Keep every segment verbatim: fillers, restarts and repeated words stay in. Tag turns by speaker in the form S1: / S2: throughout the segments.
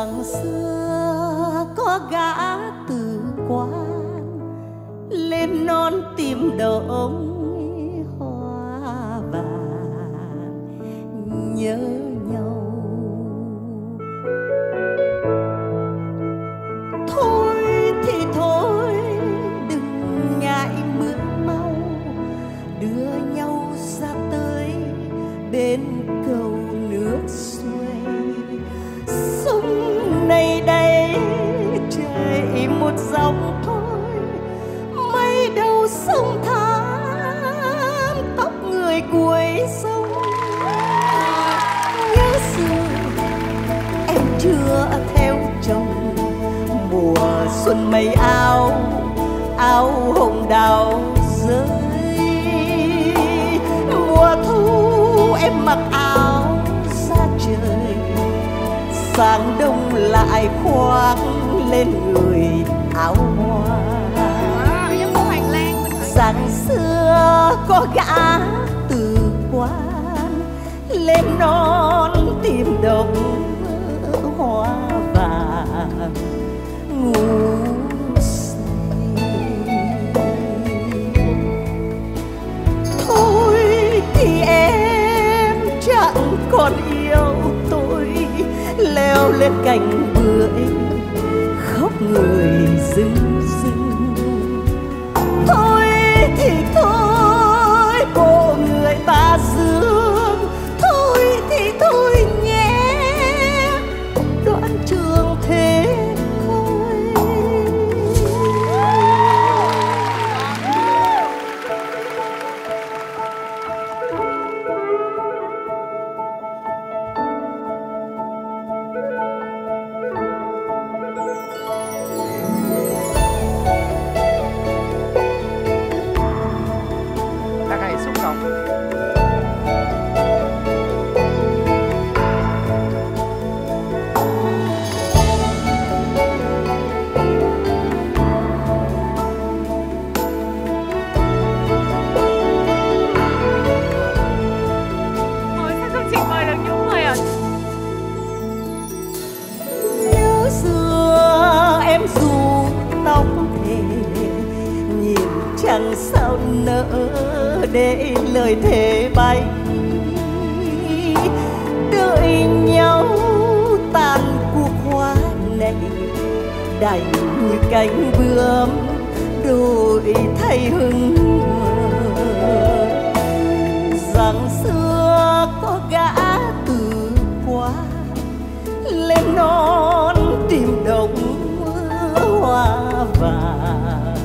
S1: Rằng xưa có gã từ quan lên non tìm đốm hoa vàng nhớ nhau. Thôi thì thôi đừng ngại mưa mau, đưa nhau ra tới bên cầu nước xuôi. Sông này đây chảy một dòng thôi, mây đầu sông thắm tóc người cuối sông. Nhớ xưa em chưa theo chồng, mùa xuân mây áo áo hồng đào rơi. Mùa thu em mặc áo xa trời, sáng đông lại khoác lên người áo hoa. Rằng xưa có gã từ quan lên non tìm đống hoa vàng ngủ say. Thôi thì em chẳng còn yêu tôi, leo lên cành bưởi khóc người rưng rưng. Thôi thì thôi bộ người ta dương, thôi thì thôi nhé đoạn trường thế thôi. Chẳng sao nỡ để lời thề bay, đợi nhau tan cuộc hoa này đành như cánh bướm đổi thay hương. Rằng xưa có gã từ quan lên non tìm đống hoa vàng.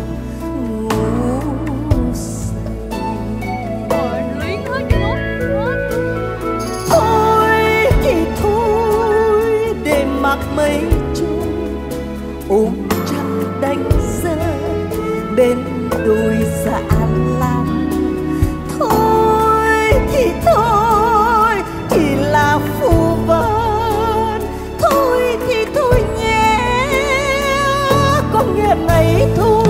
S1: Mặc mây trôi ôm chăn đánh rơi bên đôi dạ lan. Thôi thì thôi chỉ là phù vân, thôi thì thôi nhé có nghĩa này thôi.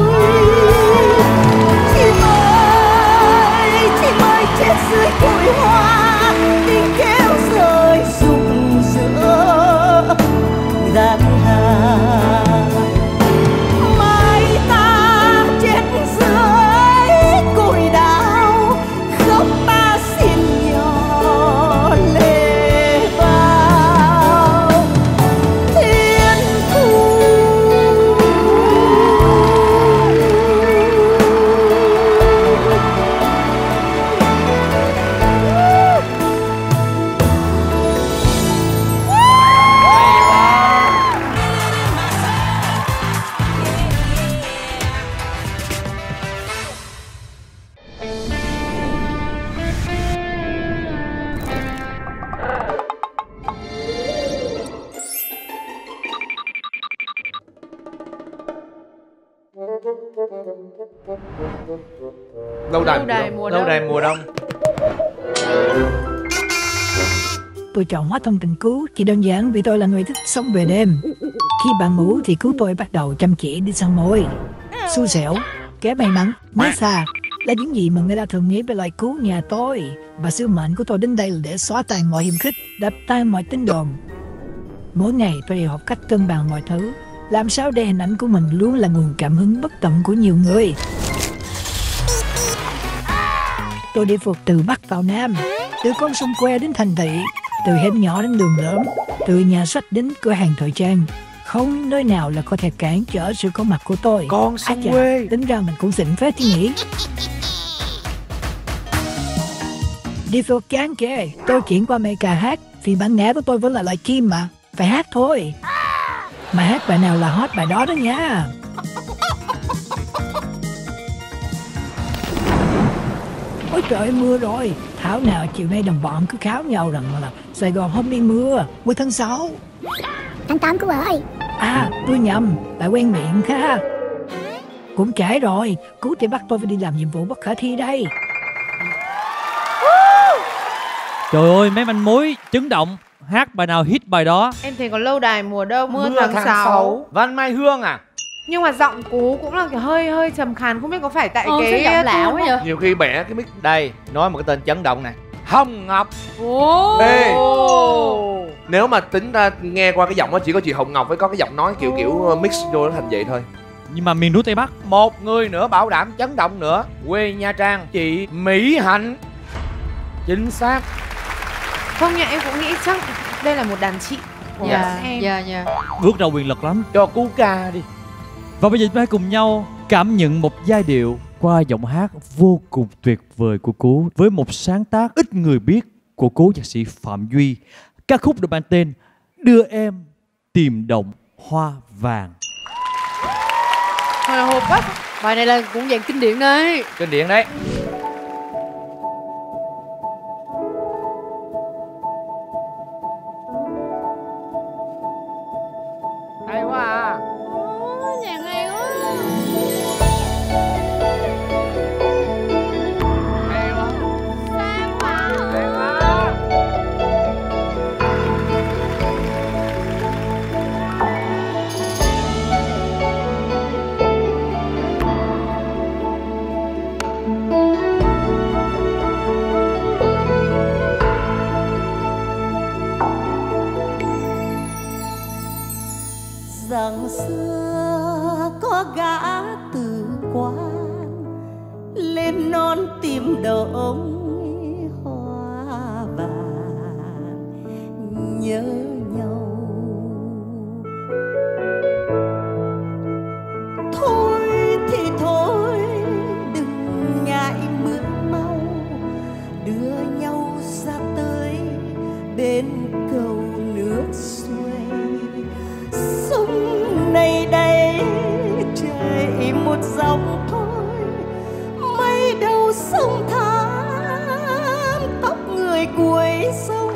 S1: Chim ơi chim ơi chết dưới bụi hoa, tiếng kêu rơi rụng giữa gian hàng. Mai ta chết dưới cội đào, khóc ta xin nhỏ lệ vào thiên thu.
S2: Lâu đài, lâu đài mùa đông. Lâu đài mùa đông.
S3: Tôi chọn hóa thân tình cứu chỉ đơn giản vì tôi là người thích sống về đêm. Khi bạn ngủ thì cứu tôi bắt đầu chăm chỉ đi săn mồi. Xui xẻo, kẻ may mắn, mới xa là những gì mà người ta thường nghĩ về loài cứu nhà tôi. Và sứ mệnh của tôi đến đây là để xóa tan mọi hiềm khích, đập tan mọi tin đồn. Mỗi ngày tôi đều học cách cân bằng mọi thứ. Làm sao để hình ảnh của mình luôn là nguồn cảm hứng bất tận của nhiều người. Tôi đi phượt từ Bắc vào Nam, từ con sông Que đến thành thị, từ hẻm nhỏ đến đường lớn, từ nhà sách đến cửa hàng thời trang. Không nơi nào là có thể cản trở sự có mặt của tôi.
S2: Con sông
S3: chà,
S2: quê.
S3: tính ra mình cũng xịn phết chứ nhỉ. Đi phượt chán kìa. Tôi chuyển qua mê ca hát, vì bản ngã của tôi vẫn là loài chim mà. Phải hát thôi. Mà hát bài nào là hot bài đó đó nha. Ôi trời ơi, mưa rồi. Thảo nào chiều nay đồng bọn cứ kháo nhau rằng là Sài Gòn không đi mưa. Cuối tháng sáu.
S4: Tháng tám cứu ơi.
S3: À, tôi nhầm, lại quen miệng ha. Cũng trễ rồi, Cứu thì bắt tôi phải đi làm nhiệm vụ bất khả thi đây.
S5: Trời ơi, mấy manh mối chấn động. Hát bài nào hit bài đó.
S6: Em thấy có lâu đài mùa đông, mưa,
S2: Mưa
S6: tháng,
S2: tháng
S6: sáu.
S2: sáu. Văn Mai Hương à?
S6: Nhưng mà giọng Cú cũng là kiểu hơi hơi trầm khàn, không biết có phải tại
S4: Ờ,
S6: cái
S4: sao giọng lạ quá vậy?
S2: Nhiều khi bẻ cái mic.
S7: Đây, nói một cái tên chấn động nè.
S2: Hồng Ngọc.
S6: Ồ.
S2: Ê. Nếu mà tính ra nghe qua cái giọng đó chỉ có chị Hồng Ngọc với có cái giọng nói kiểu kiểu mix vô nó thành vậy thôi.
S5: Nhưng mà miền núi Tây Bắc.
S7: Một người nữa bảo đảm chấn động nữa. Quê Nha Trang, chị Mỹ Hạnh. Chính xác.
S6: Không nha, em cũng nghĩ chắc đây là một đàn chị của
S4: Dạ,
S6: em.
S4: dạ, dạ.
S5: Bước ra quyền lực lắm.
S7: Cho cú ca đi.
S5: Và bây giờ chúng ta hãy cùng nhau cảm nhận một giai điệu qua giọng hát vô cùng tuyệt vời của Cú với một sáng tác ít người biết của cố nhạc sĩ Phạm Duy. Ca khúc được mang tên Đưa Em Tìm Động Hoa Vàng.
S6: Hồi hộp quá.
S4: Bài này là cũng dạng kinh điển đấy.
S7: Kinh điển đấy. Hay quá à.
S4: Nhạc hay quá.
S7: Hay quá.
S4: Sang quá.
S7: Hay quá.
S1: Rằng xưa có gã từ quan lên non tìm đống hoa vàng nhớ nhau. Thôi thì thôi đừng ngại mưa mau, đưa nhau ra tới bên cầu nước xuôi. Sông này đây chảy một dòng thôi, mây đầu sông thắm tóc người cuối sông.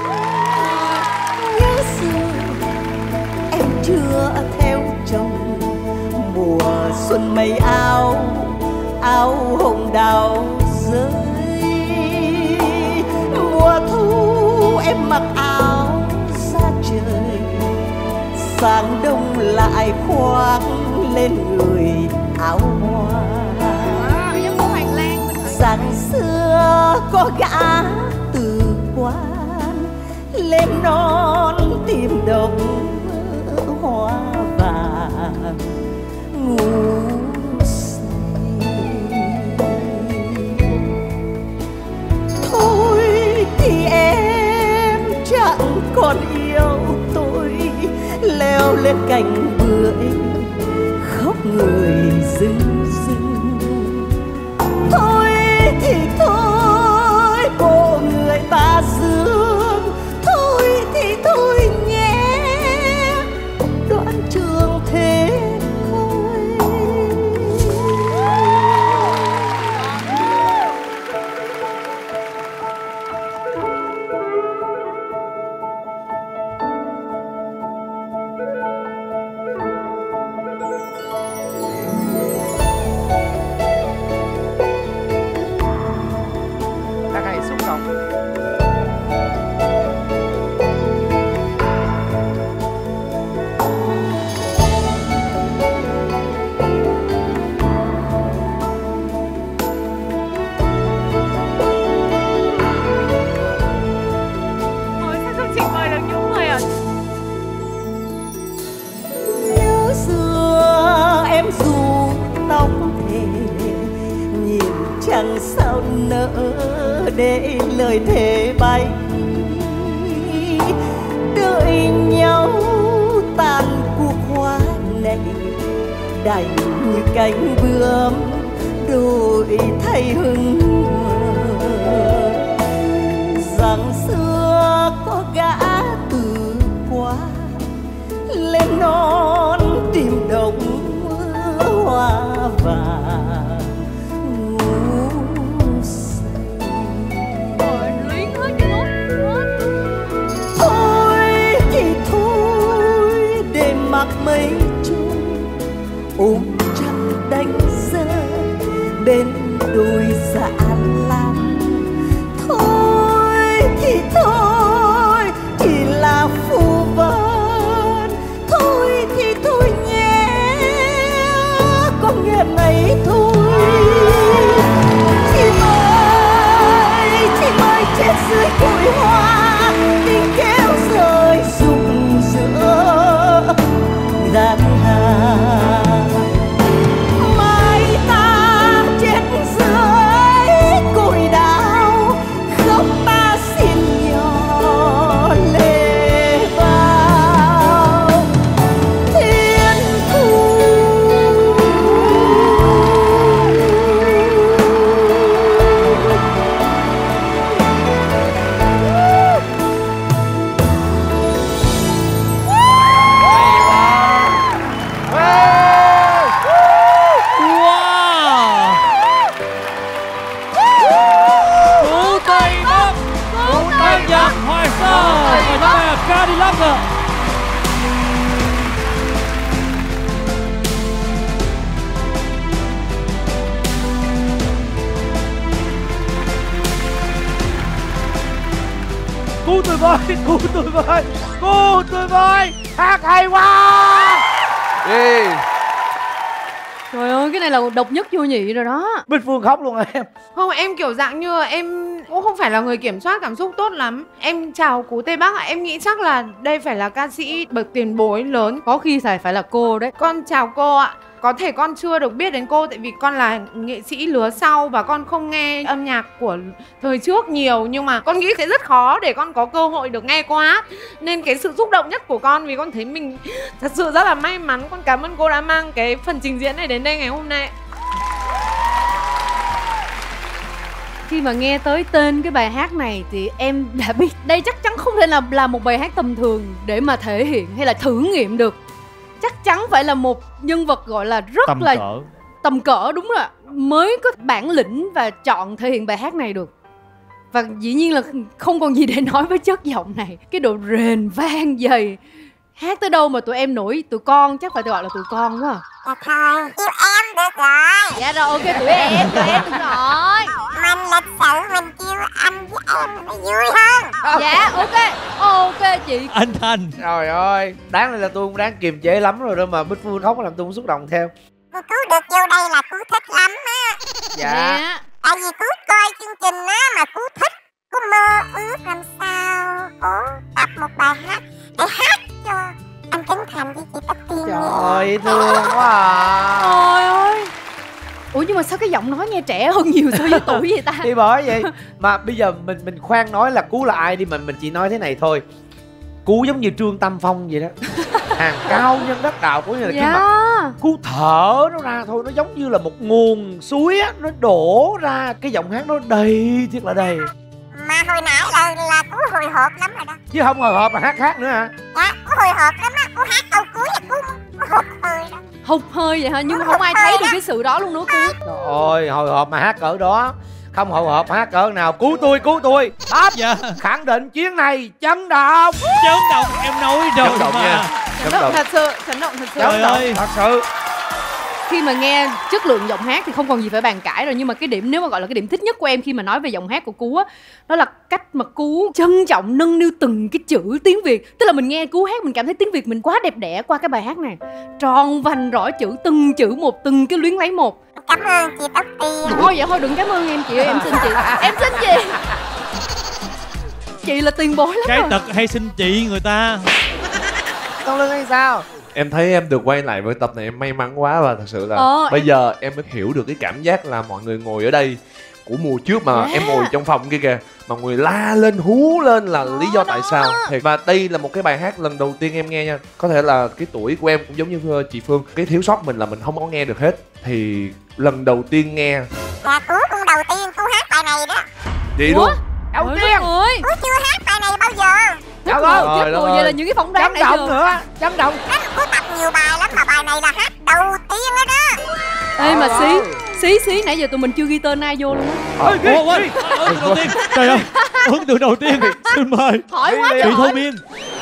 S1: Nhớ xưa em chưa theo chồng, mùa xuân mây áo áo hồng đào rơi. Mùa thu em mặc áo xa trời, sáng đông lại khoác lên người áo hoa. Sáng xưa có gã từ quan lên non tìm đồng hoa vàng ngủ say. Thôi thì em chẳng còn yêu tôi, leo lên cành bưởi khóc người rưng rưng. Thôi thì thôi bộ người ta dương, thôi thì thôi nhé đoạn trường thế thôi. sao nỡ để lời thề bay, đợi nhau tan cuộc hoa này, đành như cánh bướm đổi thay hương. Rằng xưa có gã từ qua lên non tìm đồng hoa vàng ngủ say.
S4: Rồi luyến hết chút.
S1: Thôi thì thôi để mặc mây trôi ôm trăng đánh rơi bên đôi dạ lan. Thôi thì thôi chỉ là phù vân, thôi thì thôi nhé có nghe ngày thôi. Chim ơi chim ơi chết dưới bụi hoa, tiếng kêu rơi rụng giữa gian hàng. Mai ta chết dưới cội đào, khóc ta xin nhỏ lệ vào thiên thu.
S5: Wow. Cứu Tây Bắc, cứu Tây Nhật Hoài Sơn và chúng ta là Cadillac ạ.
S7: Cứu tôi với, cứu tôi với, cứu tôi với. Hát hay quá.
S2: Ê,
S4: Trời ơi, cái này là độc nhất vô nhị rồi đó.
S7: Bích Phương khóc luôn rồi em.
S6: Không, em kiểu dạng như em cũng không phải là người kiểm soát cảm xúc tốt lắm. Em chào Cú Tây Bắc ạ. Em nghĩ chắc là đây phải là ca sĩ bậc tiền bối lớn.
S4: Có khi phải phải là cô đấy.
S6: Con chào cô ạ. Có thể con chưa được biết đến cô tại vì con là nghệ sĩ lứa sau và con không nghe âm nhạc của thời trước nhiều, nhưng mà con nghĩ sẽ rất khó để con có cơ hội được nghe cô hát. Nên cái sự xúc động nhất của con vì con thấy mình thật sự rất là may mắn. Con cảm ơn cô đã mang cái phần trình diễn này đến đây ngày hôm nay.
S4: Khi mà nghe tới tên cái bài hát này thì em đã biết đây chắc chắn không thể là là một bài hát tầm thường để mà thể hiện hay là thử nghiệm được. Chắc chắn phải là một nhân vật gọi là rất
S5: Tầm
S4: là
S5: cỡ.
S4: tầm cỡ đúng rồi, mới có bản lĩnh và chọn thể hiện bài hát này được. Và dĩ nhiên là không còn gì để nói với chất giọng này. Cái độ rền vang dày, hát tới đâu mà tụi em nổi, tụi con chắc phải gọi là tụi con quá à.
S8: Dạ thôi, kêu em được rồi.
S4: Dạ rồi, ok tụi em, tụi em được rồi.
S8: Mình lịch sự mình kêu anh với em nó vui hơn.
S4: Dạ ok, ok chị.
S5: Anh Thành.
S7: Trời ơi, đáng là tôi cũng đáng kiềm chế lắm rồi đó mà Bích Phương khóc làm tôi cũng xúc động theo.
S8: Cô Cứu được vô đây là Cứu thích lắm á.
S7: Dạ.
S4: Dạ.
S8: Tại vì Cứu coi chương trình á mà Cứu thích, Cứu mơ ước làm sao Ủa tập một bài hát để hát cho anh Trấn Thành với chị Tất Tiên.
S7: Trời ơi, thương quá à.
S4: Trời ơi. Ủa nhưng mà sao cái giọng nói nghe trẻ hơn nhiều so với tuổi vậy ta?
S7: Thì bởi vậy mà bây giờ mình mình khoan nói là Cứu là ai đi, mình mình chỉ nói thế này thôi. Cứu giống như Trương Tam Phong vậy đó. Hàng cao nhân đắc đạo của như là
S4: Dạ.
S7: cái mặt Cứu thở nó ra thôi, nó giống như là một nguồn suối á, nó đổ ra, cái giọng hát nó đầy thiệt là đầy.
S8: Mà hồi nãy là là Cứu hồi hộp lắm rồi đó.
S7: Chứ không hồi hộp mà hát hát nữa hả?
S8: Dạ, Cứu hồi hộp lắm á, Cứu hát câu cuối là Cứu Cứu hụt hơi đó.
S4: Hụt hơi vậy hả? Nhưng mà không ai thấy được cái sự đó luôn nữa Cứu.
S7: Trời ơi, hồi hộp mà hát cỡ đó. Không hồi hộp hát cỡ nào. Cứu tôi, cứu tôi. Tháp.
S5: Dạ.
S7: Khẳng định chuyến này chấn động.
S5: Chấn động em nói rồi
S2: chấn động
S5: mà.
S2: nha.
S6: Chấn động thật sự, chấn động thật sự.
S5: Trời
S7: Chấn động
S5: ơi.
S7: thật sự.
S4: Khi mà nghe chất lượng giọng hát thì không còn gì phải bàn cãi rồi. Nhưng mà cái điểm, nếu mà gọi là cái điểm thích nhất của em khi mà nói về giọng hát của Cú á, đó là cách mà Cú trân trọng nâng niu từng cái chữ tiếng Việt. Tức là mình nghe Cú hát mình cảm thấy tiếng Việt mình quá đẹp đẽ qua cái bài hát này. Tròn vành rõ chữ, từng chữ một, từng cái luyến lấy một.
S8: Cảm ơn chị Tóc Tiên.
S4: Thôi vậy thôi đừng cảm ơn em chị ơi, em xin chị. Em xin chị. Chị là tiền bối lắm
S5: Cái
S4: rồi.
S5: tật hay xin chị người ta.
S7: Không lưng hay sao?
S2: Em thấy em được quay lại với tập này em may mắn quá, và thật sự là
S4: Ờ,
S2: bây
S4: em-
S2: giờ em mới hiểu được cái cảm giác là mọi người ngồi ở đây của mùa trước mà em ngồi trong phòng kia kìa, mà người la lên hú lên là lý do tại sao. Thiệt. Và đây là một cái bài hát lần đầu tiên em nghe nha. Có thể là cái tuổi của em cũng giống như chị Phương, cái thiếu sót mình là mình không có nghe được hết. Thì lần đầu tiên nghe
S8: Là Cú cũng đầu tiên Cú hát bài này đó.
S2: vậy luôn.
S7: Đầu
S4: Ôi
S7: tiên
S4: ơi,
S8: Cú chưa hát bài này bao giờ.
S4: chết
S7: Trời
S4: rồi,
S7: ơi,
S4: chết
S2: trời
S4: rồi.
S2: đất
S4: Vậy
S2: ơi.
S4: là những cái phỏng đoán
S7: chấn
S4: nãy
S7: động
S4: giờ.
S7: nữa, chấn động.
S8: Anh Cú tập nhiều bài lắm mà bài này là hát đầu tiên đó đó.
S4: Ê mà xí, xí xí nãy giờ tụi mình chưa ghi tên ai vô luôn á.
S7: Ôi,
S5: Ủa, quên, ấn tượng đầu tiên. Trời ơi, ấn tượng đầu tiên. Xin mời
S4: Hỏi quá
S5: chị
S4: trời
S5: Thu
S4: hỏi.
S5: Miên.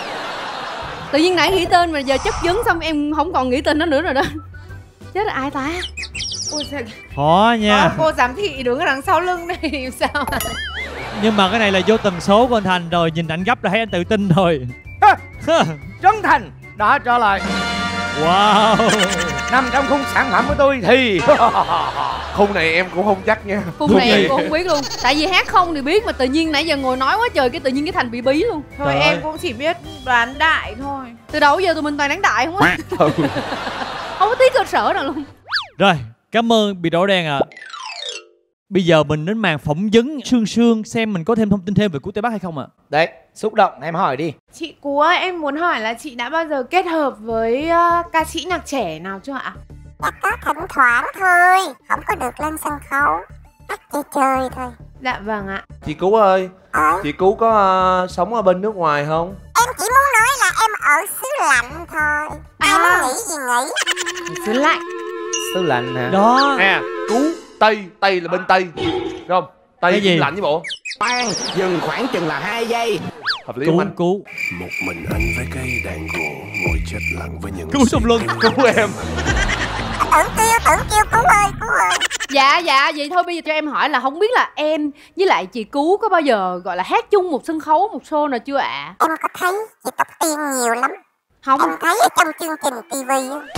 S4: Tự nhiên nãy nghĩ tên mà giờ chất vấn xong em không còn nghĩ tên nó nữa rồi đó. Chết là ai ta?
S6: Ôi trời,
S5: Khó nha.
S6: cô giám thị đứng ở đằng sau lưng này sao à?
S5: Nhưng mà cái này là vô tần số của anh Thành rồi. Nhìn ảnh gấp là thấy anh tự tin rồi.
S7: Trấn Thành đã trở lại.
S5: Wow.
S7: Nằm trong khung sản phẩm của tôi thì
S2: Khung này em cũng không chắc nha.
S4: Khung này em cũng không biết luôn. Tại vì hát không thì biết, mà tự nhiên nãy giờ ngồi nói quá trời, cái tự nhiên cái Thành bị bí luôn.
S6: Thôi
S5: Trời
S6: em
S5: ơi.
S6: cũng chỉ biết đoán đại thôi.
S4: Từ đầu giờ tụi mình toàn đánh đại không á. Không có tí cơ sở nào luôn.
S5: Rồi, cảm ơn bị đỏ đen ạ. Bây giờ mình đến màn phỏng vấn Sương Sương, xem mình có thêm thông tin thêm về Cú Tây Bắc hay không ạ?
S7: đấy, xúc động em hỏi đi.
S6: Chị Cú ơi, em muốn hỏi là chị đã bao giờ kết hợp với uh, ca sĩ nhạc trẻ nào chưa ạ?
S8: Chắc có thỉnh thoảng thôi, không có được lên sân khấu. Hát chơi chơi thôi.
S6: Dạ vâng ạ.
S2: Chị Cú ơi,
S8: Ờ,
S2: chị Cú có uh, sống ở bên nước ngoài không?
S8: em chỉ muốn nói là em ở xứ lạnh thôi. Ai
S6: À.
S8: muốn nghĩ gì nghĩ.
S6: Xứ lạnh.
S7: Xứ lạnh hả?
S5: Đó.
S2: Nè, Cú, Tây, Tây là bên Tây. Đúng không? Tây
S5: Cái gì?
S2: cũng lạnh với bộ.
S9: Khoan, dừng khoảng chừng là hai giây.
S2: Hợp lý không
S5: Cú,
S2: anh?
S5: Cú.
S9: Một mình anh với cây đàn gỗ ngồi chết lặng với những
S5: Cú sông luân.
S2: Cú em.
S8: Tưởng kêu, tưởng kêu Cú ơi, Cú ơi.
S4: Dạ dạ, vậy thôi bây giờ cho em hỏi là không biết là em với lại chị Cú có bao giờ gọi là hát chung một sân khấu, một show nào chưa ạ?
S8: Em có thấy chị Tóc Tiên nhiều lắm.
S4: Không.
S8: Em thấy ở trong chương trình tivi á.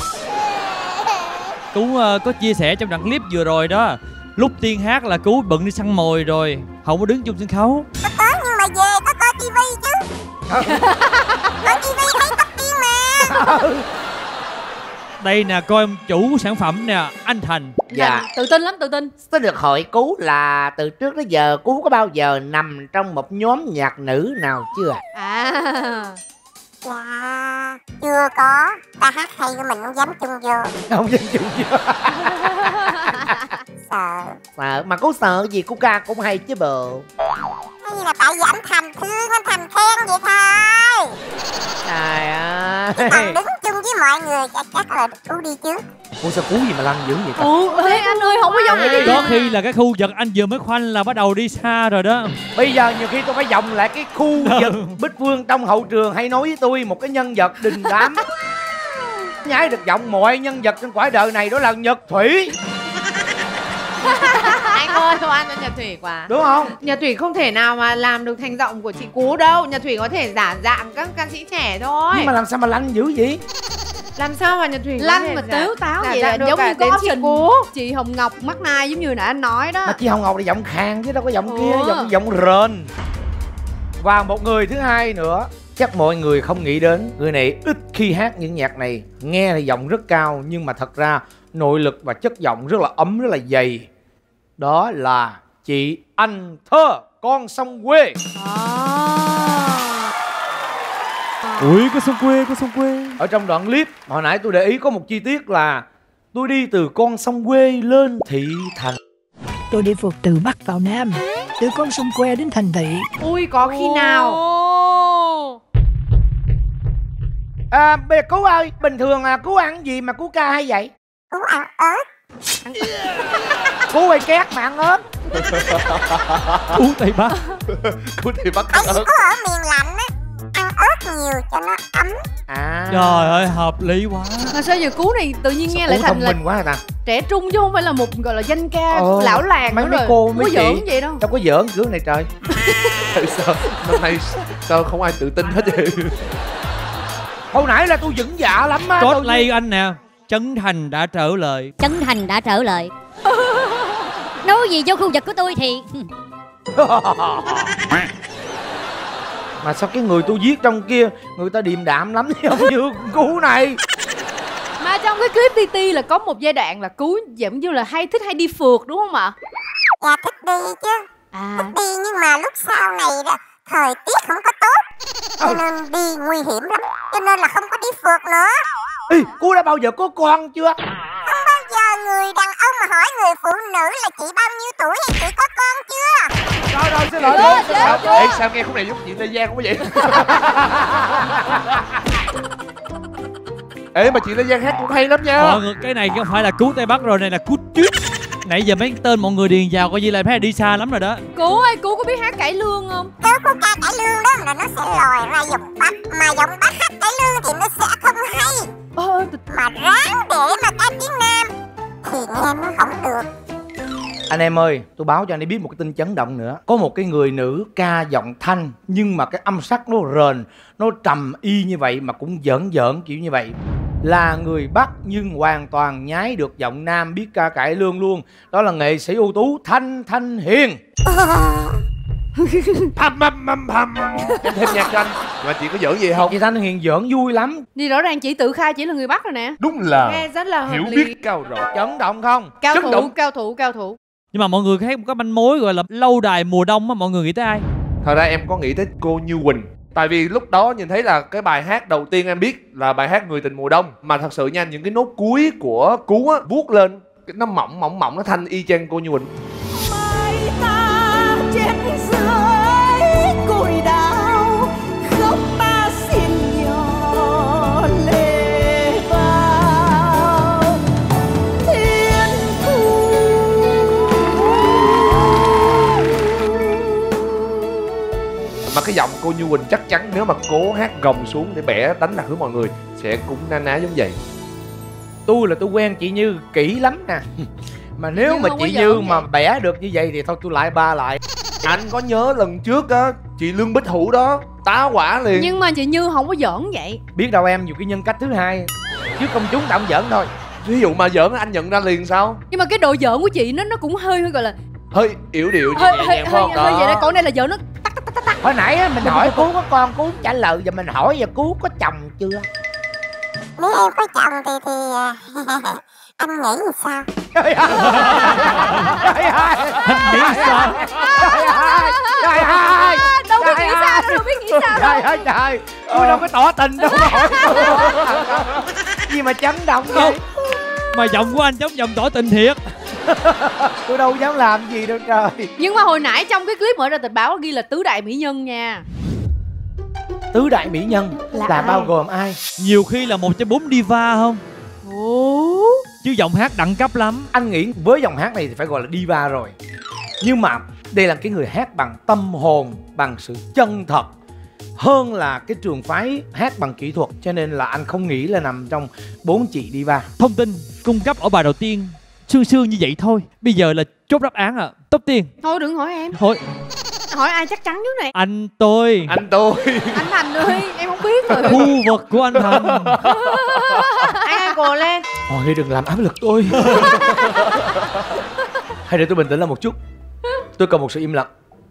S5: Cú uh, có chia sẻ trong đoạn clip vừa rồi đó. Lúc Tiên hát là Cú bận đi săn mồi rồi, không có đứng chung sân khấu.
S8: Có có nhưng mà về có coi tivi chứ. Coi tivi thấy Tóc Tiên mà.
S5: Đây nè, coi ông chủ sản phẩm nè, anh Thành.
S7: Dạ.
S4: Tự tin lắm, tự tin.
S7: Tôi được hỏi Cú là từ trước đến giờ Cú có bao giờ nằm trong một nhóm nhạc nữ nào chưa ạ?
S4: À.
S8: Dạ, chưa có. Ta hát hay của mình không dám chung vô.
S7: Không dám chịu chưa?
S8: Sợ.
S7: Sợ, mà Cú sợ gì Cú ca cũng hay chứ bộ.
S8: Hay là tại vì anh Thành thương, anh Thành khen vậy thôi.
S7: Trời ơi.
S8: Còn đứng chung với mọi người chắc chắc là Cú đi trước.
S7: Ủa sao Cú gì mà lăn dữ vậy ta?
S4: Ừ, thế anh ơi, không có giống vậy.
S5: Có khi là cái khu vực anh vừa mới khoanh là bắt đầu đi xa rồi đó.
S7: Bây giờ nhiều khi tôi phải vòng lại cái khu vực Bích Phương trong hậu trường hay nói với tôi một cái nhân vật đình đám. Nhái được giọng mọi nhân vật trên cõi đời này đó là Nhật Thủy.
S6: Anh ơi, không ăn cho Nhật Thủy quá.
S7: Đúng không?
S6: Nhật Thủy không thể nào mà làm được thành giọng của chị Cú đâu. Nhật Thủy có thể giả dạng các ca sĩ trẻ thôi.
S7: Nhưng mà làm sao mà lăn dữ vậy?
S6: Làm sao mà Nhật Thủy có
S4: Lăn
S6: thể
S4: mà
S6: giả-
S4: tếu táo
S6: giả
S4: vậy
S6: dạng
S4: là
S6: được
S4: giống
S6: cả
S4: như
S6: đến
S4: có
S6: chị
S4: trình
S6: Cú.
S4: chị Hồng Ngọc mắt nai giống như nãy anh nói đó.
S7: Mà chị Hồng Ngọc là giọng khàn chứ đâu có giọng kia,
S4: Ừ.
S7: giọng giọng rền. Và một người thứ hai nữa, chắc mọi người không nghĩ đến. Người này ít khi hát những nhạc này, nghe thì giọng rất cao nhưng mà thật ra nội lực và chất giọng rất là ấm, rất là dày. Đó là chị Anh Thơ, con sông quê.
S5: Ui, có sông quê, có sông quê.
S7: Ở trong đoạn clip hồi nãy tôi để ý có một chi tiết là tôi đi từ con sông quê lên thị thành.
S3: Tôi đi phượt từ Bắc vào Nam, từ con sông quê đến thành thị.
S6: Ui, có khi nào
S4: Ồ.
S7: À, bê Cú ơi, bình thường là Cú ăn gì mà Cú ca hay vậy?
S8: Cú ăn ớt.
S7: Cú ơi két mà ăn ớt.
S5: Cú Tây Bắc.
S2: Cú thì bắt
S8: Tại vì
S2: ớt.
S8: Cú ở miền lạnh á, ăn ớt nhiều cho nó ấm.
S7: À.
S5: Trời ơi, hợp lý quá.
S4: Mà sao giờ Cú này tự nhiên nghe
S7: Sao
S4: lại
S7: Cú
S4: thành
S7: thông
S4: là
S7: minh quá hả ta?
S4: trẻ trung chứ không phải là một gọi là danh ca
S7: Ờ,
S4: lão làng
S7: mấy
S4: nữa
S7: mấy
S4: rồi.
S7: cô,
S4: Không
S7: mấy
S4: có
S7: chị.
S4: giỡn vậy đâu.
S7: Đâu có giỡn kiểu này trời.
S2: Tại sao năm nay sao không ai tự tin hết vậy?
S7: Hồi nãy là tôi vững dạ lắm á.
S5: Chốt
S7: tôi-
S5: lay anh nè. Trấn Thành đã trở lại.
S10: Trấn Thành đã trở lại. Nói gì cho khu vực của tôi thì
S7: Mà sao cái người tôi viết trong kia người ta điềm đạm lắm chứ không như Cú này.
S4: Mà trong cái clip tê tê là có một giai đoạn là Cú giống như là hay thích hay đi phượt đúng không ạ?
S8: Dạ thích đi chứ.
S4: À.
S8: Thích đi nhưng mà lúc sau này là thời tiết không có tốt, cho nên đi nguy hiểm lắm, cho nên là không có đi phượt nữa.
S7: Ê, cô đã bao giờ có con chưa?
S8: Không bao giờ người đàn ông mà hỏi người phụ nữ là chị bao nhiêu tuổi hay chị có con chưa.
S7: Rồi rồi, xin lỗi.
S2: Ê, sao nghe khúc này giống chị Lê Giang không có vậy? Ê mà chị Lê Giang hát cũng hay lắm nha.
S5: Mọi người, cái này không phải là cứu Tây Bắc rồi, này là cứu tuyết. Nãy giờ mấy tên mọi người điền vào coi như là phải đi xa lắm rồi đó.
S4: Cú ơi, Cú có biết hát cải lương không?
S8: Nếu có ca cải lương đó là nó sẽ lòi ra giọng Bắc, mà giọng Bắc hát cải lương thì nó sẽ không hay.
S4: Ờ,
S8: Mà ráng để mà ca tiếng Nam thì nghe nó không được.
S7: Anh em ơi, tôi báo cho anh ấy biết một cái tin chấn động nữa. Có một cái người nữ ca giọng thanh, nhưng mà cái âm sắc nó rền, nó trầm y như vậy mà cũng giỡn giỡn kiểu như vậy. Là người Bắc nhưng hoàn toàn nhái được giọng Nam, biết ca cải lương luôn. Đó là nghệ sĩ ưu tú Thanh Thanh Hiền.
S2: Pam pam pam pam. Em thêm nhạc cho anh. Mà chị có giỡn gì không?
S7: Chị Thanh Hiền giỡn vui lắm.
S4: Đi rõ ràng chỉ tự khai chỉ là người Bắc rồi nè.
S2: Đúng là
S6: Nghe rất là hợp
S2: hiểu
S6: lý.
S2: biết cao rõ.
S7: Chấn động không?
S4: Cao
S2: Chấn
S4: thủ,
S2: động.
S4: cao thủ, cao thủ.
S5: Nhưng mà mọi người thấy một cái manh mối gọi là lâu đài mùa đông á, mọi người nghĩ tới ai?
S2: Thật ra em có nghĩ tới cô Như Quỳnh. Tại vì lúc đó nhìn thấy là cái bài hát đầu tiên em biết là bài hát Người Tình Mùa Đông. Mà thật sự nha, những cái nốt cuối của Cú á, vuốt lên nó mỏng mỏng mỏng, nó thanh y chang cô Như Quỳnh.
S1: Mai ta chết dưới cội đao, khóc ta xin nhỏ lệ vào thiên thu.
S2: Mà cái giọng cô Như Quỳnh chắc chắn nếu mà cố hát gồng xuống để bẻ đánh lạc hướng mọi người sẽ cũng na ná giống vậy.
S7: Tôi là tôi quen chị Như kỹ lắm nè. Mà nếu
S4: Nhưng
S7: mà
S4: không có
S7: chị
S4: giỡn
S7: Như
S4: vậy.
S7: mà bẻ được như vậy thì thôi tôi lại ba lại.
S2: Anh có nhớ lần trước á, chị Lương Bích Hữu đó tá hỏa liền.
S4: Nhưng mà chị Như không có giỡn vậy.
S7: Biết đâu em nhiều cái nhân cách thứ hai, chứ công chúng tạm giỡn thôi.
S2: Ví dụ mà giỡn anh nhận ra liền sao?
S4: Nhưng mà cái độ giỡn của chị nó nó cũng hơi hơi gọi là
S2: Hơi yểu điệu
S4: hơi
S2: nhẹ
S4: hơi
S2: nhàng phải
S4: hơi,
S2: không?
S4: hơi vậy đó.
S2: Đó.
S4: Còn đây là giỡn nó
S7: Hồi nãy á, mình hỏi Cú có con, Cú trả lời, giờ mình hỏi giờ Cú có chồng chưa?
S8: Nếu em có chồng thì thì à, anh nghĩ làm sao?
S7: Trời ơi! Trời ơi!
S5: Anh nghĩ sao?
S7: Trời ơi! Trời ơi!
S4: đâu biết
S7: Trời
S4: nghĩ
S7: ơi!
S4: sao, đâu biết nghĩ sao
S7: Trời
S4: đâu.
S7: ơi trời! Tôi đâu có tỏ tình đâu mà hỏi tôi. Gì mà chấn động vậy?
S5: Mà giọng của anh giống giọng tỏ tình thiệt.
S7: Tôi đâu dám làm gì đâu trời.
S4: Nhưng mà hồi nãy trong cái clip mở ra tờ báo ghi là tứ đại mỹ nhân nha.
S7: Tứ đại mỹ nhân
S4: Là
S7: là
S4: ai?
S7: bao gồm ai?
S5: Nhiều khi là một trong bốn diva không?
S4: Ồ.
S5: Chứ giọng hát đẳng cấp lắm.
S7: Anh nghĩ với dòng hát này thì phải gọi là diva rồi. Nhưng mà đây là cái người hát bằng tâm hồn, bằng sự chân thật, hơn là cái trường phái hát bằng kỹ thuật. Cho nên là anh không nghĩ là nằm trong bốn chị diva.
S5: Thông tin cung cấp ở bài đầu tiên sương sương như vậy thôi. Bây giờ là chốt đáp án à. Top tiên.
S4: Thôi đừng hỏi em.
S5: Thôi
S4: Hỏi ai chắc chắn trước này.
S5: anh tôi.
S2: Anh tôi.
S4: Anh Thành ơi, em không biết rồi.
S5: Khu vực của anh Thành.
S6: Anh gồ lên.
S7: Thôi đừng làm áp lực tôi. Hay để tôi bình tĩnh lại một chút. Tôi cần một sự im lặng.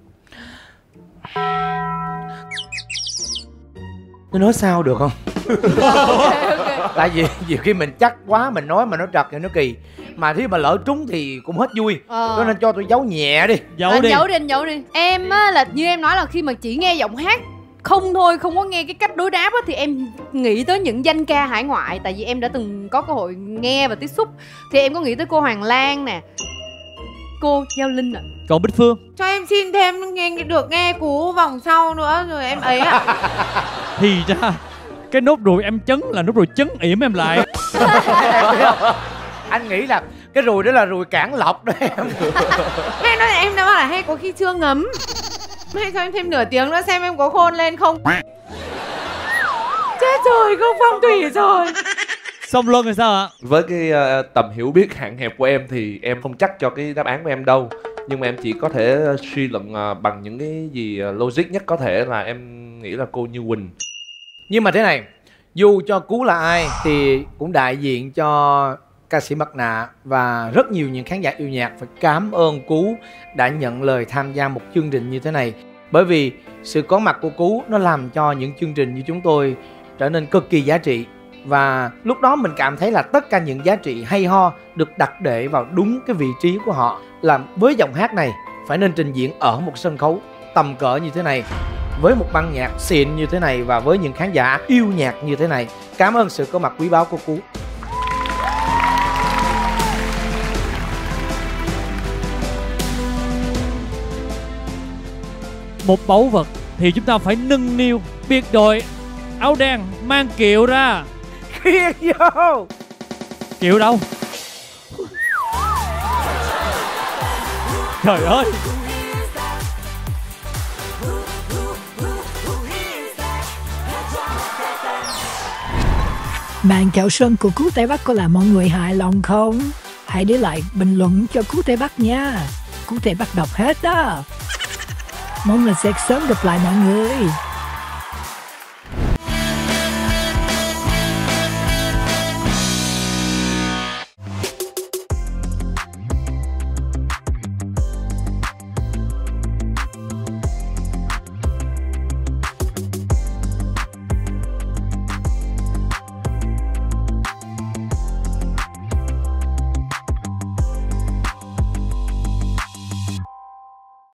S7: Tôi nói sao được không?
S4: Okay, okay.
S7: Tại vì nhiều khi mình chắc quá, mình nói mà nó trật thì nó kỳ. Mà nếu mà lỡ trúng thì cũng hết vui.
S4: Ờ.
S7: Cho nên cho tôi giấu nhẹ đi.
S5: Giấu
S4: Anh
S5: đi.
S4: giấu đi, anh giấu đi. Em á là như em nói là khi mà chỉ nghe giọng hát không thôi, không có nghe cái cách đối đáp á, thì em nghĩ tới những danh ca hải ngoại. Tại vì em đã từng có cơ hội nghe và tiếp xúc. Thì em có nghĩ tới cô Hoàng Lan nè, cô Giao Linh ạ.
S5: Còn Bích Phương
S6: Cho em xin thêm nghe được nghe Cú vòng sau nữa rồi em ấy ạ.
S5: thì ra cái nốt ruồi em chấn là nốt ruồi chấn yểm em lại.
S7: Anh nghĩ là cái ruồi đó là ruồi cản lọc đó em.
S6: Hay nói là em đã bảo là hay có khi chưa ngấm. Hay cho em thêm nửa tiếng nữa xem em có khôn lên không. Chết rồi, không phong thủy rồi.
S5: Xong luôn rồi sao ạ?
S2: Với cái uh, tầm hiểu biết hạn hẹp của em thì em không chắc cho cái đáp án của em đâu. Nhưng mà em chỉ có thể suy luận uh, bằng những cái gì uh, logic nhất có thể, là em nghĩ là cô Như Quỳnh.
S7: Nhưng mà thế này, dù cho Cú là ai thì cũng đại diện cho ca sĩ Mặt Nạ và rất nhiều những khán giả yêu nhạc phải cảm ơn Cú đã nhận lời tham gia một chương trình như thế này. Bởi vì sự có mặt của Cú nó làm cho những chương trình như chúng tôi trở nên cực kỳ giá trị. Và lúc đó mình cảm thấy là tất cả những giá trị hay ho được đặt để vào đúng cái vị trí của họ. Là với giọng hát này phải nên trình diễn ở một sân khấu tầm cỡ như thế này, với một ban nhạc xịn như thế này và với những khán giả yêu nhạc như thế này. Cảm ơn sự có mặt quý báu của Cú.
S5: Một báu vật thì chúng ta phải nâng niu. Biệt đội áo đen mang kiệu ra.
S7: Khiêng vô.
S5: Kiệu đâu? Trời ơi.
S3: Màn chào xuân của Cú Tây Bắc có làm mọi người hài lòng không? Hãy để lại bình luận cho Cú Tây Bắc nha. Cú Tây Bắc đọc hết đó. Mong là sẽ sớm gặp lại mọi người.